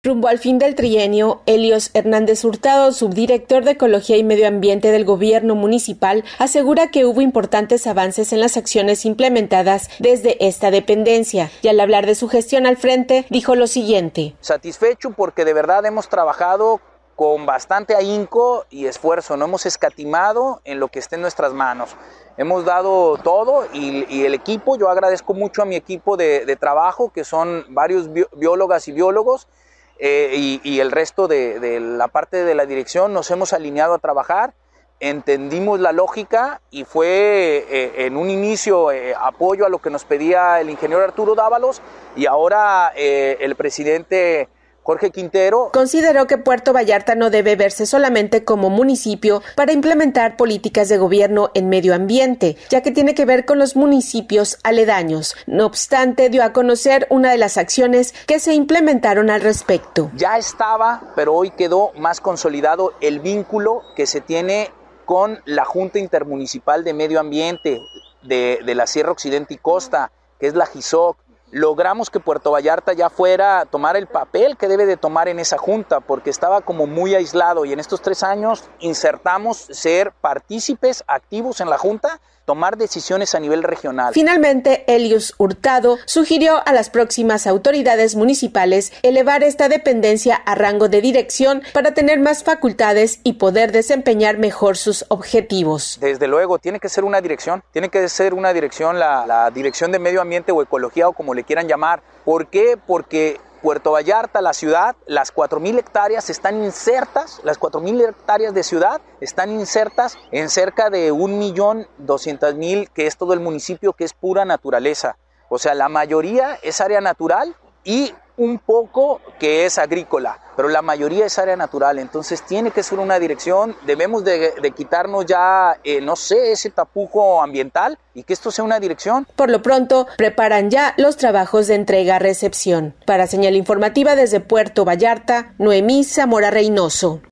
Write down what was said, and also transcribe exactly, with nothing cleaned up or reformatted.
Rumbo al fin del trienio, Helios Hernández Hurtado, subdirector de Ecología y Medio Ambiente del Gobierno Municipal, asegura que hubo importantes avances en las acciones implementadas desde esta dependencia, y al hablar de su gestión al frente, dijo lo siguiente. Satisfecho porque de verdad hemos trabajado con bastante ahínco y esfuerzo, no hemos escatimado en lo que esté en nuestras manos. Hemos dado todo y, y el equipo, yo agradezco mucho a mi equipo de, de trabajo, que son varios bi- biólogas y biólogos, eh, y, y el resto de, de la parte de la dirección, nos hemos alineado a trabajar, entendimos la lógica y fue eh, en un inicio eh, apoyo a lo que nos pedía el ingeniero Arturo Dávalos y ahora eh, el presidente Jorge Quintero. Consideró que Puerto Vallarta no debe verse solamente como municipio para implementar políticas de gobierno en medio ambiente, ya que tiene que ver con los municipios aledaños. No obstante, dio a conocer una de las acciones que se implementaron al respecto. Ya estaba, pero hoy quedó más consolidado el vínculo que se tiene con la Junta Intermunicipal de Medio Ambiente de, de la Sierra Occidente y Costa, que es la JISOC. Logramos que Puerto Vallarta ya fuera a tomar el papel que debe de tomar en esa junta, porque estaba como muy aislado, y en estos tres años insertamos ser partícipes activos en la junta, tomar decisiones a nivel regional. Finalmente, Helios Hurtado sugirió a las próximas autoridades municipales elevar esta dependencia a rango de dirección para tener más facultades y poder desempeñar mejor sus objetivos. Desde luego, tiene que ser una dirección, tiene que ser una dirección, la, la Dirección de Medio Ambiente o Ecología o como le quieran llamar. ¿Por qué? Porque Puerto Vallarta, la ciudad, las cuatro mil hectáreas están insertas, las cuatro mil hectáreas de ciudad están insertas en cerca de un millón doscientos mil, que es todo el municipio, que es pura naturaleza. O sea, la mayoría es área natural y un poco que es agrícola, pero la mayoría es área natural. Entonces tiene que ser una dirección, debemos de, de quitarnos ya, eh, no sé, ese tapujo ambiental y que esto sea una dirección. Por lo pronto, preparan ya los trabajos de entrega-recepción. Para Señal Informativa desde Puerto Vallarta, Noemí Zamora Reynoso.